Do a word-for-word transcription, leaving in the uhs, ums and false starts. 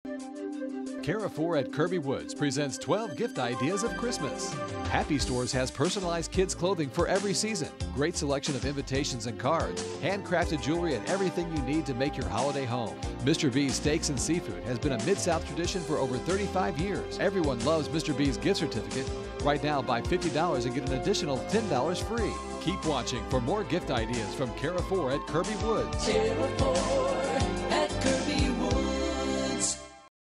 Carrefour at Kirby Woods presents twelve gift ideas of Christmas. Happy Stores has personalized kids' clothing for every season. Great selection of invitations and cards, handcrafted jewelry, and everything you need to make your holiday home. Mister B's Steaks and Seafood has been a Mid-South tradition for over thirty-five years. Everyone loves Mister B's gift certificate. Right now, buy fifty dollars and get an additional ten dollars free. Keep watching for more gift ideas from Carrefour at Kirby Woods. Carrefour.